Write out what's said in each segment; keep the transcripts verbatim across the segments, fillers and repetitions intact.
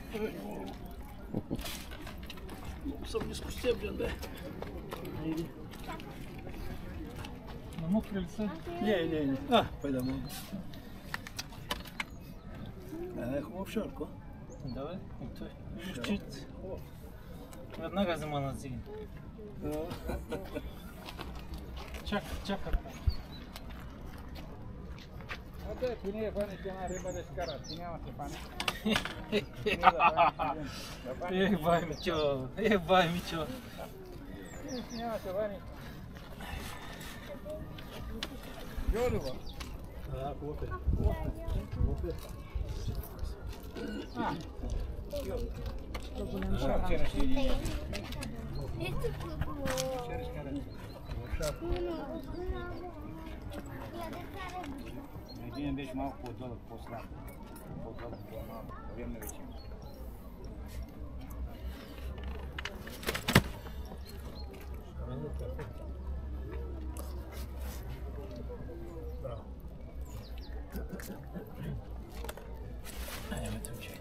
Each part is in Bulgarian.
Много съм нискостеблен, бе. Намокри ли са? Не, не, не. А, пай да мога. Е, хубав шарко. Да, бе. И той. Щит. Веднага взема на зиги. Чака, чака. Оте, ти не е фаниш една риба да скара, ти няма се фаниш. Ех, бай Мичо, ех, бай Мичо. Ти няма се фаниш. Йолюва. Да, хубав е. Хубав е. А, йолюва. Вчера ще иди. Вчера ще караш. Един беше малко по-дълъг, по-слаб. По-дълъг, по-малко. Време вече има. Браво. Айде, ме тъмче.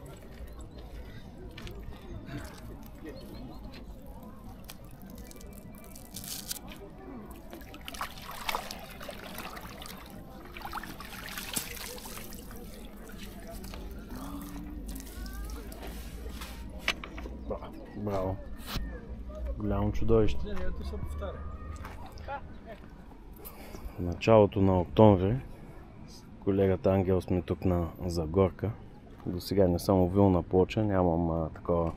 Браво. Голямо чудовище. Ето се повтаря. В началото на октомври с колегата Ангел сме тук на Загорка. До сега не съм ловил на плоча, нямам а, такова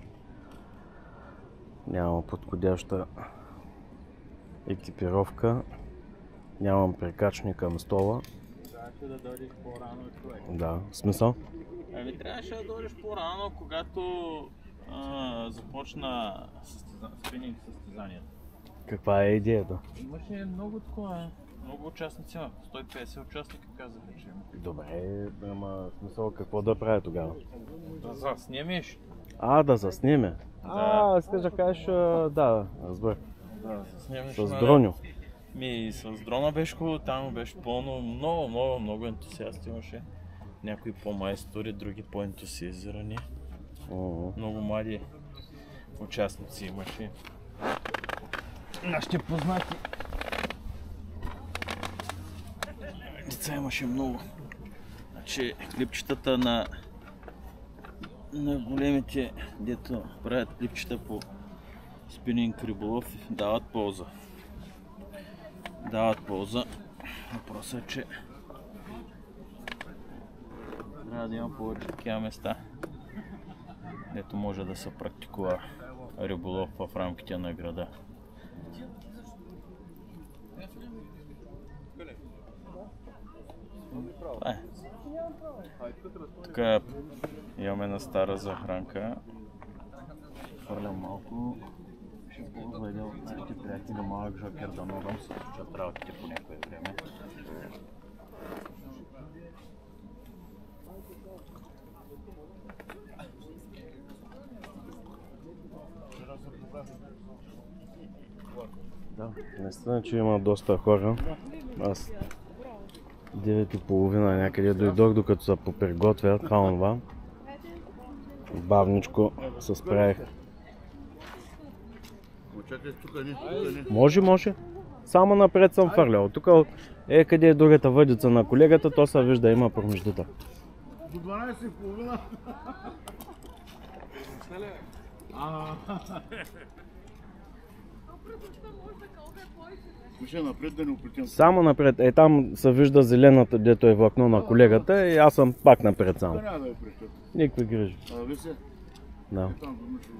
нямам подходяща екипировка, нямам прикачни към стола. Трябваше да дойдеш по-рано, човек. Да, в смисъл? Ами трябваше да дойдеш по-рано, когато а, започна състеза... спининг състезанието. Каква е идеята? Имаше много такова, много участници, сто и петдесет участника казаха, че има. Добре, ама в смисъл какво да правя тогава? Да заснимеш. А, да заснеме? А, искаш да кажеш, а, да, разбрах. Да, заснемеш. С дроню. Ми, с дрона беше хубаво, там беше пълно, много, много, много ентусиасти имаше. Някои по-майстори, други по-ентусиазирани. Uh-huh. Много млади участници имаше. Нашите познати деца имаше много. Значи клипчетата на, на големите, дето правят клипчета по спининг риболов, дават полза. Дават полза. Въпросът е, че трябва да има повече такива места, дето може да се практикува риболов в рамките на града. Това е. Тук имаме на стара захранка. Хвърлям малко. Ще ползва един от моите приятели малък жокер да ногам се случат работите по някое време. Да, наистина, че има доста хора. Аз девет и половина някъде дойдох, докато се поприготвят хаунва. Бавничко се справих. Може, може. Само напред съм фърлял. Тук е къде е другата въдица на колегата, то се вижда, има промеждута. До дванайсет и половина. Напред да не оплетим. Само напред. Е там се вижда зелената, дето е влакно на колегата и аз съм пак напред само. Няма да я прещат. Никакви грижи. А, ви се? Да. Там домишно.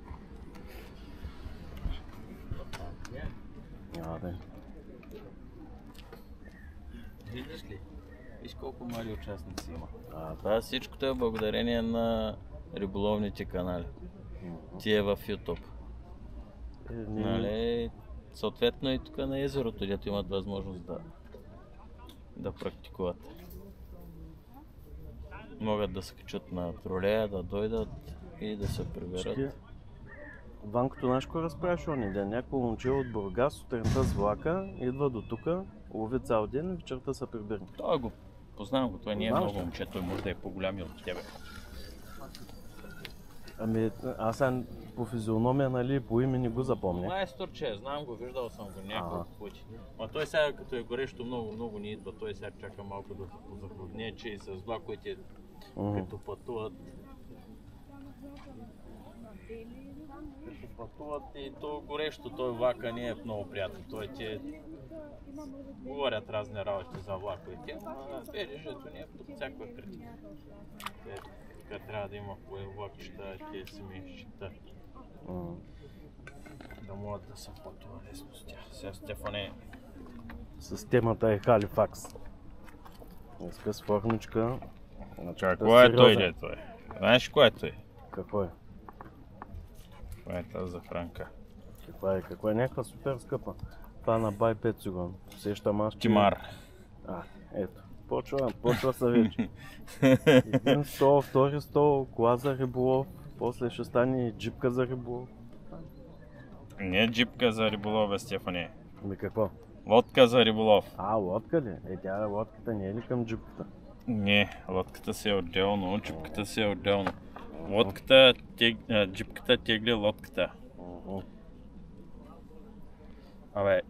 А, да. Виждаш ли? Виж колко млади участници има. А, това всичкото е благодарение на риболовните канали. Ти е в YouTube. Е, Нали? Съответно и тук на езерото, дето имат възможност да, да практикуват. Могат да се качат на тролея, да дойдат и да се приберат. Ванкото нашко разправяше ония ден. Някакво момче от Бургас сутринта с влака, идва до тука, лови цял ден и вечерта се прибирне. Той го познавам го, той не е Познаваш много ли? момче, той може да е по-голям и от тебе. Ами, аз сега по физиономия, нали, по име не го запомня. Майсторче, знам го, виждал съм го няколко пъти. Ма той сега като е горещо много, много не идва, той сега чака малко да позаходне, че и с влаковете като пътуват. Като пътуват и то горещо, той влака не е много приятен, той ти говорят разни работи за влаковете, ама БДЖ-то не е под всякаква критика. Така трябва да има хубави влакища, тези семейщата. Да могат да се пътува лесно с тях. Сега Стефане... Системата е Халифакс. Днеска с формичка. Какво е той, де той? Знаеш кое е той? Какво е? Това е тази захранка. Каква е? Каква е? Някаква супер скъпа. Това на бай пет сигурно. Сещам аз, че... Тимар. А, ето. Почва, почва са вече. Един стол, втори стол, кола за риболов, после ще стане и джипка за риболов. Не джипка за риболов, бе, Стефане. Ами какво? Лодка за риболов. А, лодка ли? Е, тя лодката не е ли към джипката? Не, лодката си е отделно, джипката си е отделно. Лодката, тег... а, джипката тегли лодката. Uh-huh. Абе,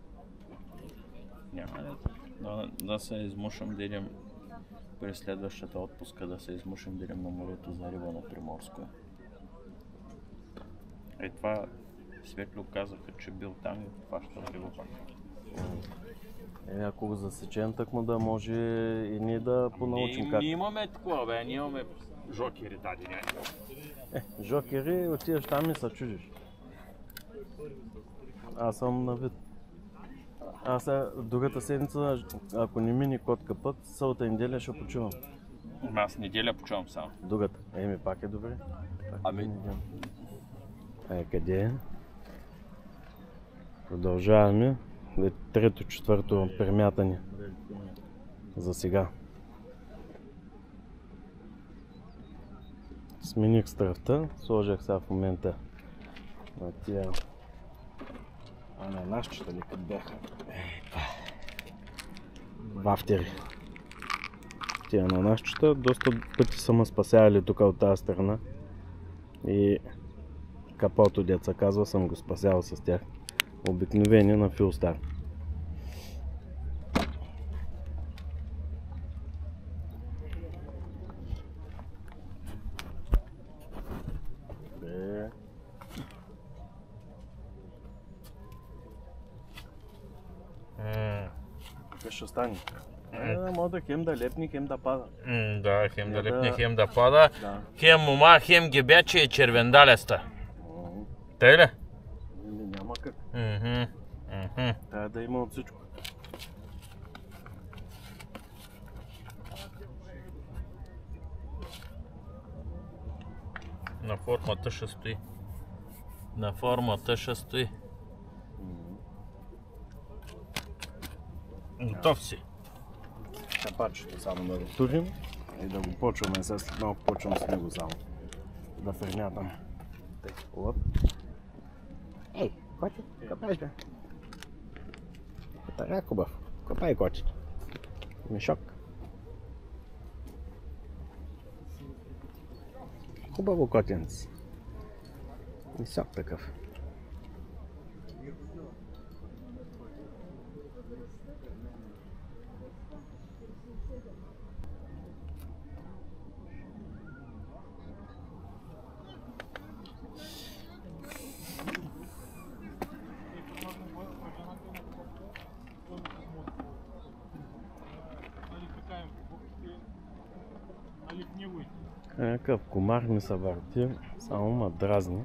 няма ли да, да се измушам да идем през следващата отпуска, да се измушам да идем на морето за риба на Приморско. Е, това Светло казаха, че бил там и хващал риба пак. Е, ако го засечем, так му да може и ние да понаучим Ние, как. ние имаме такова, бе, ние имаме жокери дади някакво. Е, жокери, отиваш там и се чудиш. Аз съм на вид. Аз сега, другата седмица, ако не мине котка път, събота неделя ще почивам. Аз неделя почувам само. Другата. Еми, пак е добре. Пак Ами... е неделя. Е, къде е? Продължаваме. Трето, четвърто премятане. За сега. Смених стръвта, сложих сега в момента на тия ананасчета ли къде бяха? Вафтери. Тия ананасчета доста пъти са ме спасявали тук от тази страна и капото, деца казва, съм го спасявал с тях. Обикновени на Филстар. Какво ще стане? Е, да може да хем да лепни, хем да пада. М, да, хем да Да. лепне, хем да пада. Да. Хем мома, хем гебяче и червендаляста. Тъй ли? Еми, няма как. Мгм, мгм. Трябва да има от всичко. На формата ще стои. На формата ще стои. Готов си. Капачето само да го турим и да го почваме. Сега след малко почвам с него само. Да фернятам. Тъй, хубав. Ей, коти, копаеш бе. Копай, хубав. Копай, коти. Мешок. Хубаво котенце. Висок такъв. Някакъв комар ми се върти, само ма дразни.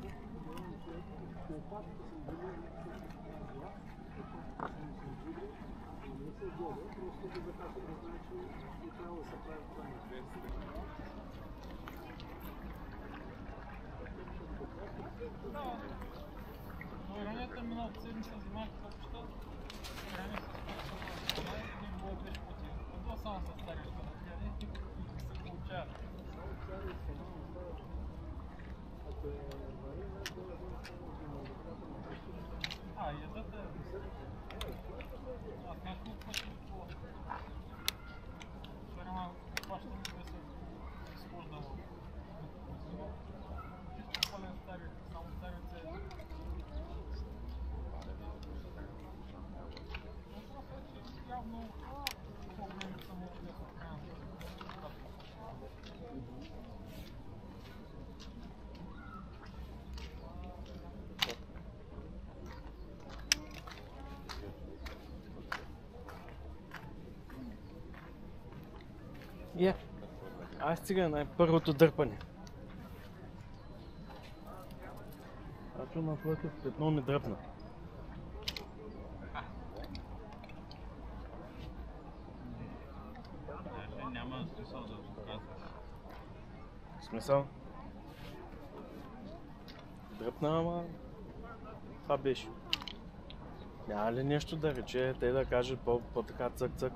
Е, аз стига най-първото дърпане. Ато напротив, петно ми дръпна. Няма смисъл да го казваш. Смисъл? Дръпна, ама това беше. Няма ли нещо да рече, те да кажат по-така цък-цък?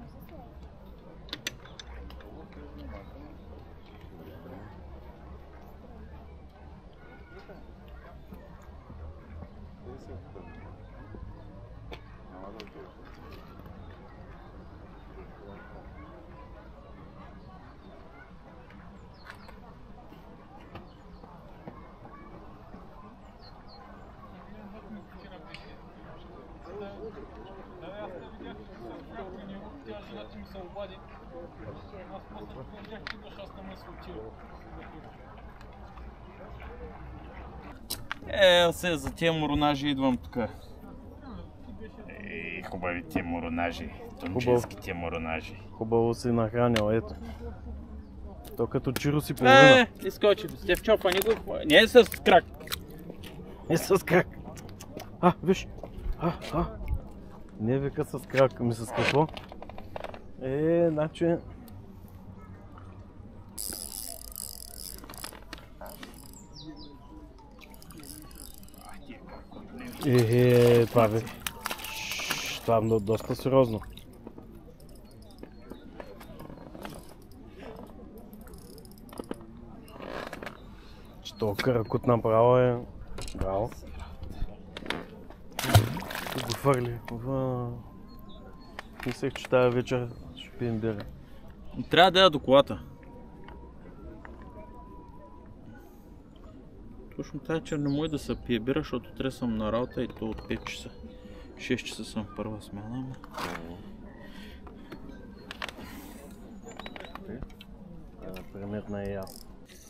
Е, се за тия моронажи идвам тук. Ей, хубави тия моронажи. Тончински тия моронажи. Хубаво си нахранил, ето. То като чиро си половина. Е, изкочи, сте в чопа, не го... Не е с крак. Не с крак. А, виж. А, а. Не вика с крак, ми с какво? Е, значи... Е, това бе. Това е доста сериозно. Че толкова каракут направо е... Браво. Тук го фърли. Мислех, че тази вечер ще пием бира. Трябва да я до колата. Точно тази вечер не може да се пие бира, защото трябва съм на работа и то от пет часа. шест часа съм първа смяна. Примерно и аз.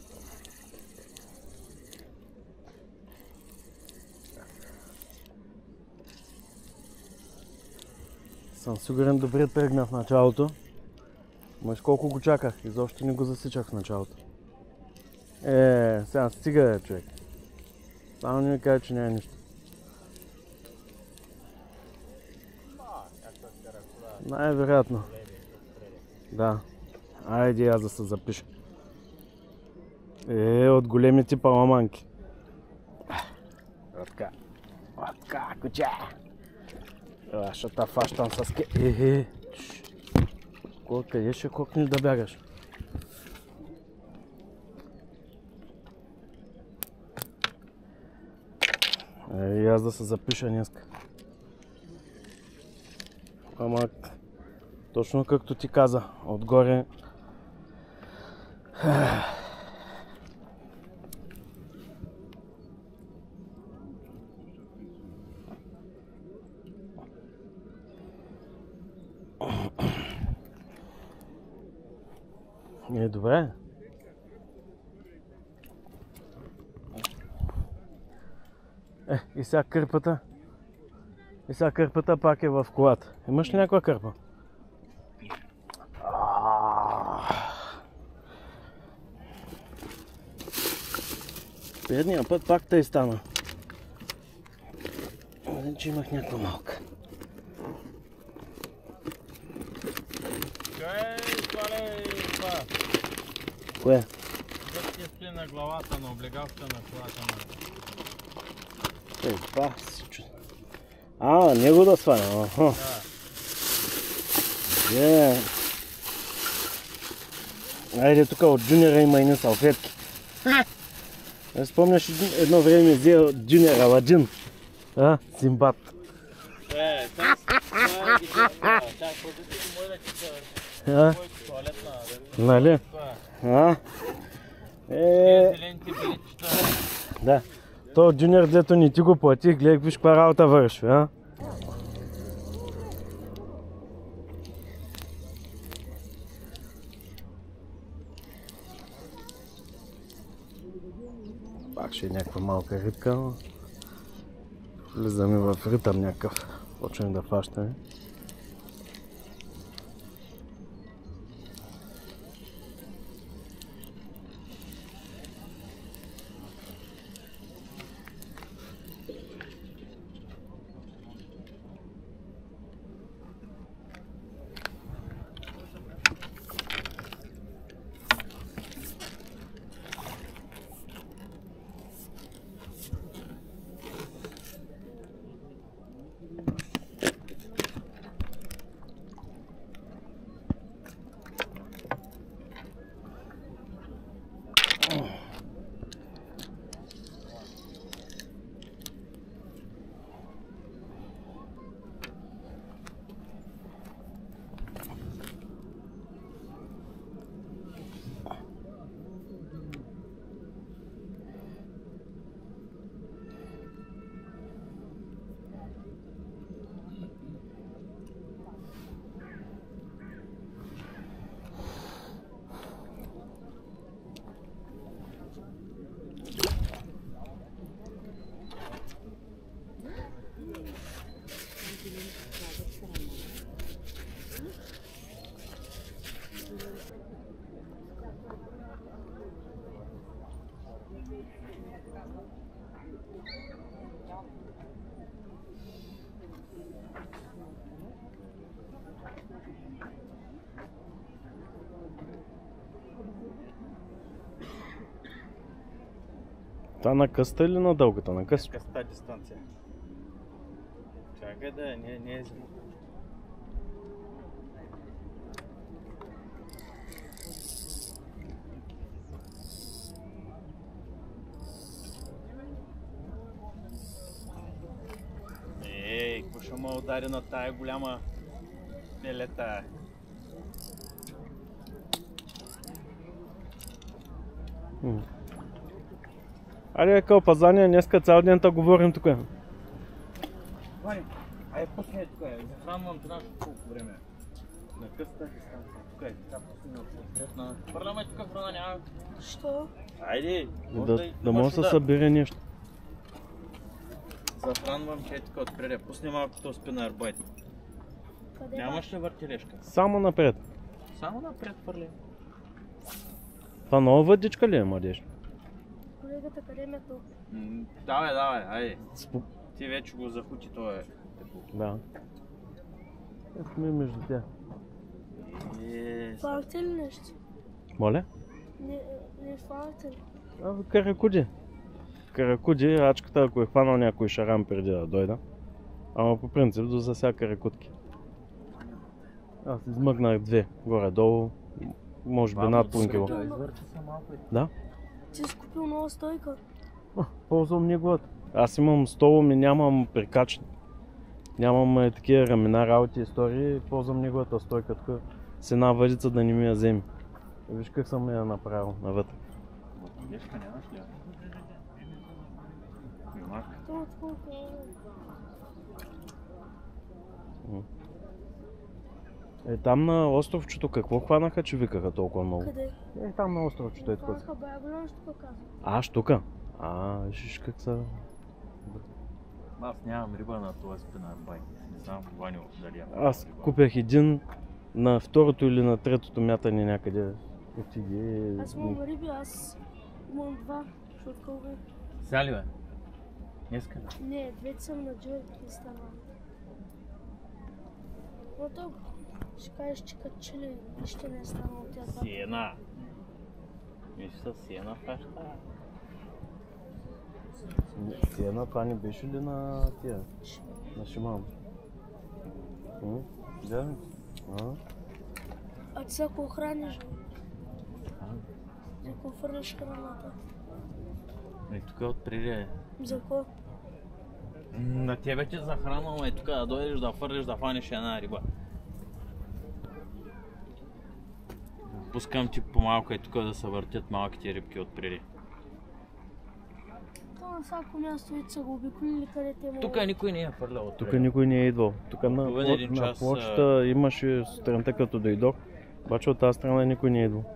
Съм сигурен, добре тръгна в началото. Мъж колко го чаках, изобщо не го засичах в началото. Е, сега стига е, човек. Само не ми кажа, че няма нищо. Най-вероятно. Да. Айде аз да се запиша. Е, от големите паламанки. Отка. Отка, куча. Ела, ще та фащам с ке... Е, е. Къде ще кокнеш да бягаш? Е, и аз да се запиша днеска. Ама, точно както ти каза, отгоре... Е, добре. Е, и сега кърпата. И сега кърпата пак е в колата. Имаш ли някаква кърпа? Предния път пак тъй стана. Значи имах някаква малка. Кое? Да ти спи на главата, на облегавка на колата на... Ей, па си чудо. А, него да сваня, аха. Да. Е. Айде тук от Джуниора има едни салфетки. Не спомняш едно време взе от Джуниора Аладжин. А, Симбад. Е, това е идеята. Чак, продукти може да ти се... А? Туалетна, Нали? А? Е... зелените билетчета. Да. То Джуниор, дето не ти го плати, гледай виж каква работа върши, а? Пак ще е някаква малка рибка, но... Влизаме в ритъм някакъв. Почваме да фащаме. Та на къста или на дългата? На къста? Къста дистанция. Чакай да, не, не е зима. Ей, какво ще ме удари на тая голяма пелета? М. Аре, кълпазания, днеска цял ден та говорим тук. Ваня, ай пусни тук, захранвам те нашето колко време. На къста дистанция. Тук е, така пусни отпред на... Хвърляме тук храна, няма... Що? Айде! Да, да може да се събере нещо. Захранвам че е тук отпред. Пусни малко то спина арбайт. Къде? Нямаш ли въртележка? Само напред. Само напред хвърли. Това нова въдичка ли е, младеж? Колегата, къде ме то? М, Давай, давай, айде. Спо... Ти вече го захути, то е. Да. Е, сме между тях. Е, Фанахте ли нещо? Моля? Не, не фанахте ли? А, каракуди. Каракуди, ачката, ако е хванал някой шарам преди да дойда. Ама по принцип до за сега каракутки. Аз измъкнах две, горе-долу. Може би над половин кило. извърти се малко. Да? Ти си купил нова стойка? А, ползвам неговата. Аз имам столом и нямам прикач. Нямам е, такива рамена, работи, истории. Ползвам неговата стойка, тук с една въдица да не ми я вземе. Виж как съм я направил навътре. Лешка нямаш ли? Мак. Това колко е? Е, там на островчето какво хванаха, че викаха толкова много? Къде? Е, там на островчето е така. Фанаха бая голяма штука, казвам. А, штука? А, виж как са... Аз нямам риба на този спина арбайт. Не знам Ваню дали я. Аз купях един на второто или на третото мятане някъде. Отиде. Аз имам риби, аз имам два, защото колко е. Сега ли бе? Днеска ли? Не, двете съм на Джой и става. Но то ще кажеш, че като че ли ще не е станало тя два. Сиена. Виж са сиена фаща. Сиена, това не беше ли на тия? На Шиман? М? Да? А? А ти сега какво храниш? За какво фърляш храната? И тук отпреди е. За какво? На тебе ти захранвам е тук да дойдеш да фърлиш да фанеш една риба. Пускам ти по-малко и тук да се въртят малките рибки отпреди. То на всяко място и са го обиколили къде те могат. Тук никой не е фърлял отпреди. Тук никой не е идвал. Тук на, Половин пло- един на час, плочата имаше сутринта като дойдох. Обаче от тази страна никой не е идвал.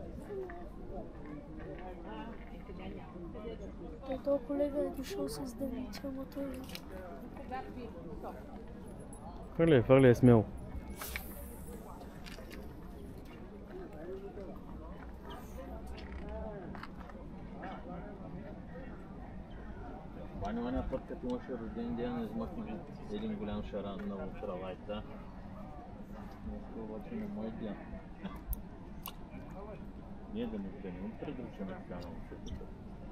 Той този колега е дошъл с дъвници, ама той е. Хвърляй, хвърляй смело. Ваня, Ваня, път като имаше рожден ден, измъкнах един голям шаран на ултралайта. Днес обаче не мой ден. Ние да не гънем, предручаме така на учетата.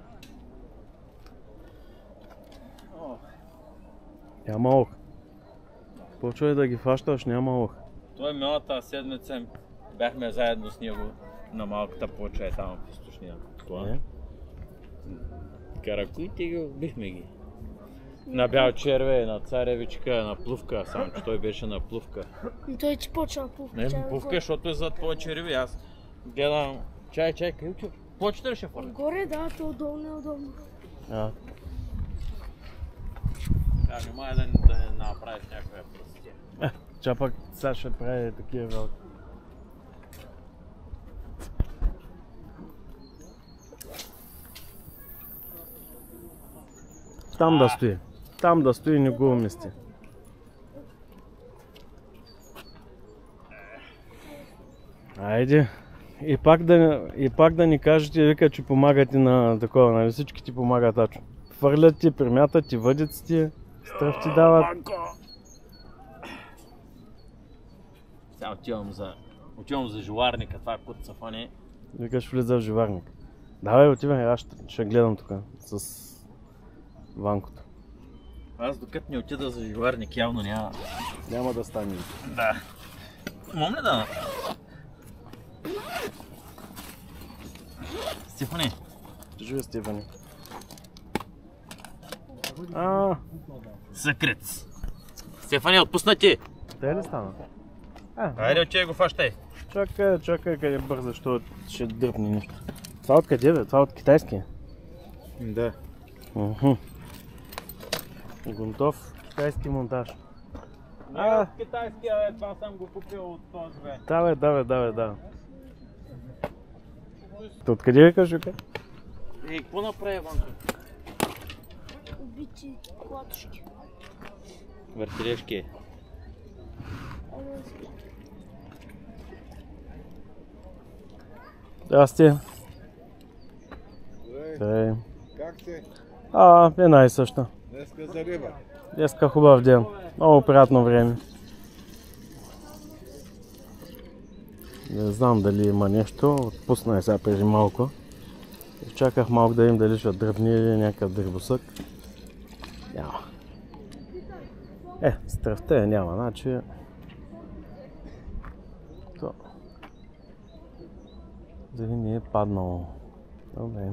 Няма ох. Почвай да ги фащаш, няма ох. Той миналата седмица бяхме заедно с него на малката плоча е там в източния план. Е? Каракуите ги убихме ги. На бял червей, на царевичка, на плувка, само че той беше на плувка. Но той ти почна плувка. Не, чай плувка, отгоре. защото е зад твоя черви. Аз гледам, чай, чай, къде отива? Плочата ли ще фърля? Отгоре, да, то отдолу не е удобно. А, Да, не май да, да не направиш някаква простия. е, ча пък сега ще прави такива работи. Там да стои. Там да стои, не го умести. Айде, И пак да, и пак да ни кажете, вика, че помагате на такова, нали? Всички ти помагат, Ачо. Фърлят ти, примятат ти, въдят ти, стръв ти дават. Сега отивам за, отивам за живарника, това кут са фане. Викаш, влиза в живарник. Давай, отивай, аз ще, ще гледам тук с Ванкото. Аз докато не отида за живарник, явно няма... Няма да стане. Да. Мом ли да? Стефани. Живи, Стефани. А, Съкрец. Стефани, отпусна ти. те ли стана? А, Айде, отче го фащай. чакай, чакай, къде бърза, защото ще дръпне нещо. Това от къде бе? Това от китайски? Да. Уху. Гунтов китайски монтаж. А, китайския, това съм го купил от този бе. Да бе, да бе, да бе, да. Та откъде викаш, Жука? И какво направи, Ванко? Убити клатушки. Въртележки. Здрасти. Здравей. Ей. Как сте? А, една и съща. Днеска за риба. Днеска хубав ден. Много приятно време. Не знам дали има нещо. Отпусна е сега преди малко. Чаках малко да им дали ще дръбни или някакъв дръбосък. Няма. Е, стръвта е няма, значи... То... Дали не е паднало. Добре.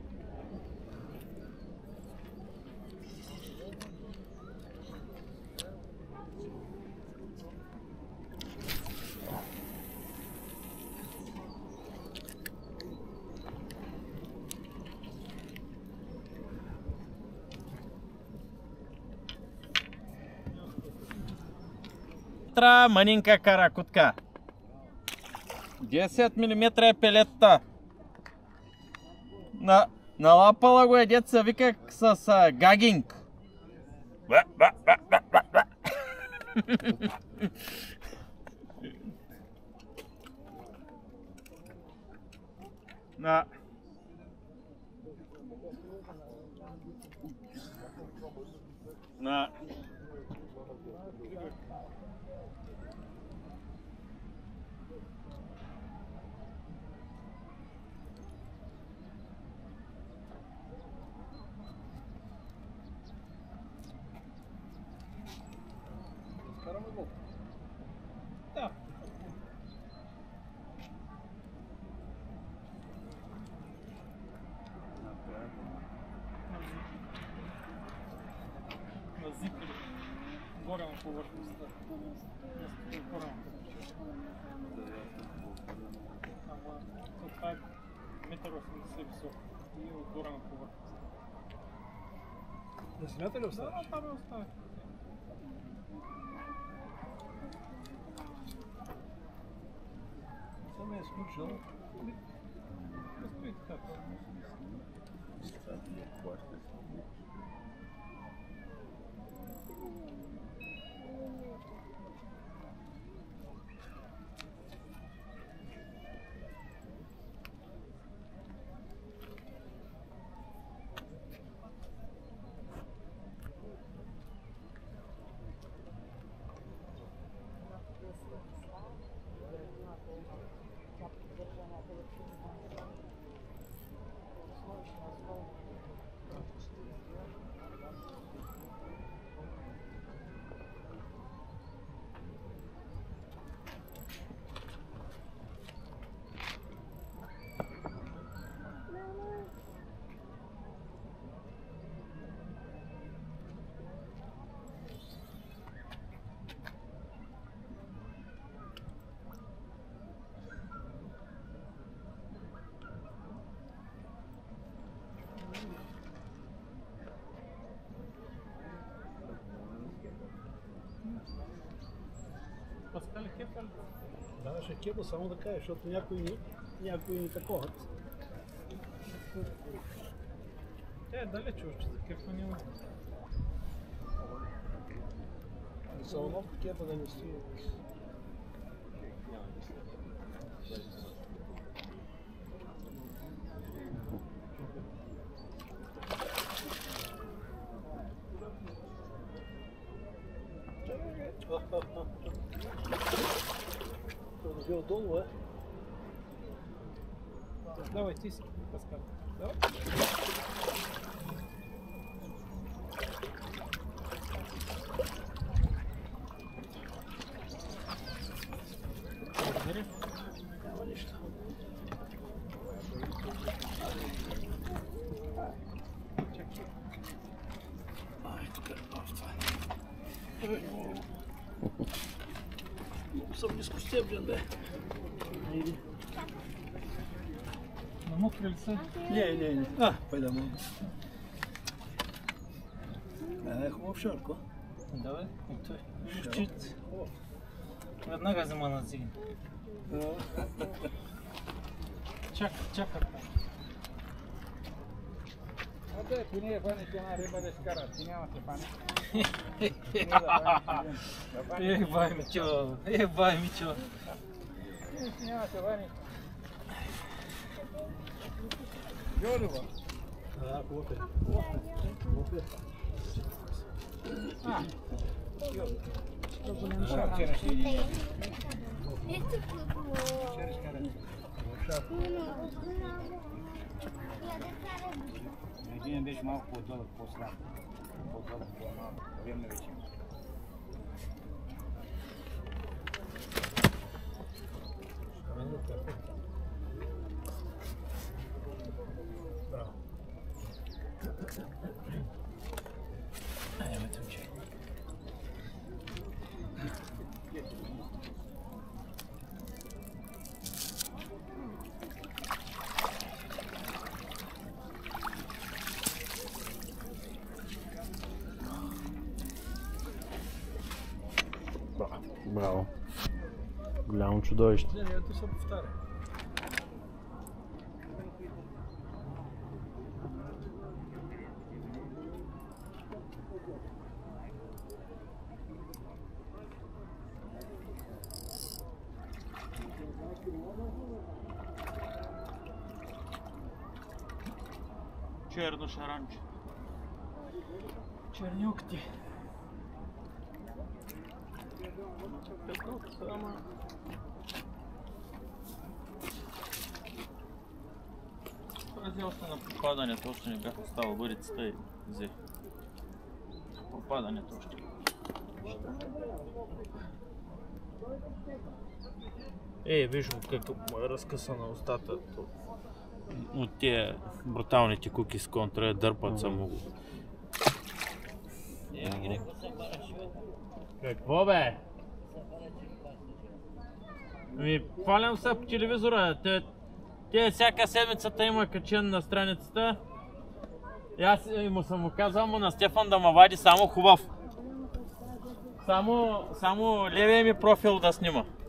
Тра, манинка каракутка. десет милиметра е пелетта. На, налапала го е деца вика с а, гагинг. Ба, ба, ба, ба, ба, ба. На. На. Да. На зипери. Горе на повърхността. Горе. Ама, това е метър осемдесет високо и отгоре на повърхността. На земята ли оставаш? Да, там е оставя. Съм е изключил. Стои така. Паскали кепали? Да, ще кепа, само да кажа, защото някои ни, някои ни таковат. Те е далече още за кепа няма. Салонов кепа да не стои. отдолу, е. Давай, ти си, Паскал. Давай. Благодаря. Няма нищо. Ай, тук е това. Много съм нискостеблен, бе. Иди. Намокри ли са? Не, не, не. А, пай да мога. Е, хубав шарко. Да, бе. И той. Щит. Веднага взема на зигин. Чакай, чакай. Абе, ти не е фаниш една риба да скара, ти няма се фаниш. Ех, бай Мичо, ех, бай Мичо. Ти няма се фаниш. Йолюва. А, хубав е. Хубав е. А, Шо, вчера ще един. вчера скара. Един беше малко по-дълъг, по-слаб. По-дълъг, по-малко. Време вече има. Браво. Айде, ме тъмче. Браво. Голямо чудовище. Не, не, ето се повтаря. Черно шаранче. Чернюк ти. Рази още на попадането, още не бях оставил бърицата и взе. Попадането още. Е, виж го как му е разкъсана устата. От тия бруталните куки с контра дърпат само го. Какво бе? Ми, палям се по телевизора. Те, те всяка седмицата има качен на страницата. И аз му съм му казал му на Стефан да ме вади само хубав. Само, само левия ми профил да снима.